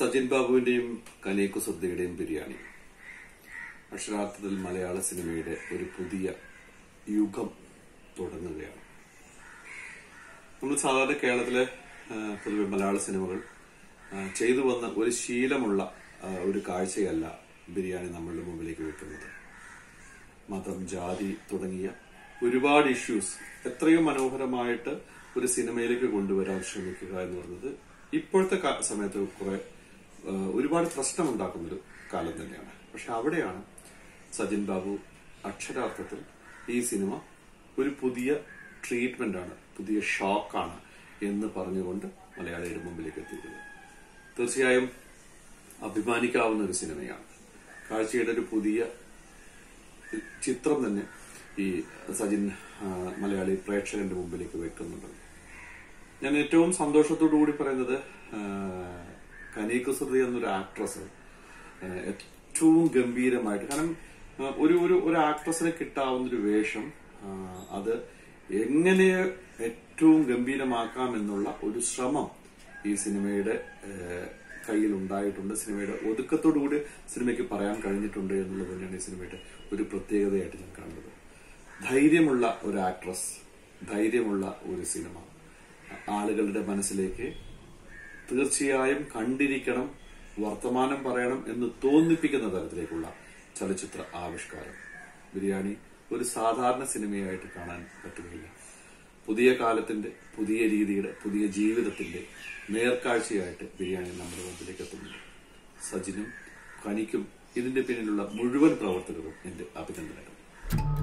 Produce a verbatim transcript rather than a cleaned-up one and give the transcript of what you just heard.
സജിൻ ബാബുവിന്റെയും കനി കുസൃതിയുടെയും ബിരിയാണി അക്ഷരാർത്ഥത്തിൽ മലയാള സിനിമയുടെ ഒരു പുതിയ യുഗം തുടങ്ങുകയാണ്. നമ്മൾ സാധാരണ കേരളത്തിലെ പൊതുവെ മലയാള സിനിമകൾ ചെയ്തു വന്ന ഒരു ശീലമുള്ള ഒരു കാഴ്ചയല്ല ബിരിയാണി നമ്മളുടെ മുമ്പിലേക്ക് വെക്കുന്നത്. മതം, ജാതി തുടങ്ങിയ ഒരുപാട് ഇഷ്യൂസ് എത്രയും മനോഹരമായിട്ട് ഒരു സിനിമയിലേക്ക് കൊണ്ടുവരാൻ ശ്രമിക്കുക എന്ന് പറയുന്നത് ഇപ്പോഴത്തെ സമയത്ത് കുറെ ഒരുപാട് പ്രശ്നമുണ്ടാക്കുന്നൊരു കാലം തന്നെയാണ്. പക്ഷെ അവിടെയാണ് സജിൻ ബാബു അക്ഷരാർത്ഥത്തിൽ ഈ സിനിമ ഒരു പുതിയ ട്രീറ്റ്മെന്റ് ആണ്, പുതിയ ഷോക്കാണ് എന്ന് പറഞ്ഞുകൊണ്ട് മലയാളിയുടെ മുമ്പിലേക്ക് എത്തിക്കുന്നത്. തീർച്ചയായും അഭിമാനിക്കാവുന്ന ഒരു സിനിമയാണ്. കാഴ്ചയുടെ ഒരു പുതിയ ചിത്രം തന്നെ ഈ സജിൻ മലയാളി പ്രേക്ഷകന്റെ മുമ്പിലേക്ക് വെക്കുന്നുണ്ട്. ഞാൻ ഏറ്റവും സന്തോഷത്തോടു കൂടി പറയുന്നത് കനി കുസൃതി എന്നൊരു ആക്ട്രസ് ഏറ്റവും ഗംഭീരമായിട്ട്, കാരണം ഒരു ഒരു ഒരു ആക്ട്രസിന് കിട്ടാവുന്ന ഒരു വേഷം അത് എങ്ങനെ ഏറ്റവും ഗംഭീരമാക്കാം എന്നുള്ള ഒരു ശ്രമം ഈ സിനിമയുടെ കയ്യിൽ ഉണ്ടായിട്ടുണ്ട്. സിനിമയുടെ ഒതുക്കത്തോടുകൂടി സിനിമയ്ക്ക് പറയാൻ കഴിഞ്ഞിട്ടുണ്ട് എന്നുള്ളത് തന്നെയാണ് ഈ സിനിമയുടെ ഒരു പ്രത്യേകതയായിട്ട് ഞാൻ കാണുന്നത്. ധൈര്യമുള്ള ഒരു ആക്ട്രസ്, ധൈര്യമുള്ള ഒരു സിനിമ ആളുകളുടെ മനസ്സിലേക്ക് തീർച്ചയായും കണ്ടിരിക്കണം, വർത്തമാനം പറയണം എന്ന് തോന്നിപ്പിക്കുന്ന തരത്തിലേക്കുള്ള ചലച്ചിത്ര ആവിഷ്കാരം. ബിരിയാണി ഒരു സാധാരണ സിനിമയായിട്ട് കാണാൻ പറ്റുകയില്ല. പുതിയ കാലത്തിന്റെ, പുതിയ രീതിയുടെ, പുതിയ ജീവിതത്തിന്റെ നേർക്കാഴ്ചയായിട്ട് ബിരിയാണി നമ്മുടെ മുമ്പിലേക്ക് എത്തുന്നുണ്ട്. സജിനും കനിക്കും ഇതിന്റെ പിന്നിലുള്ള മുഴുവൻ പ്രവർത്തകരും എന്റെ അഭിനന്ദനങ്ങൾ.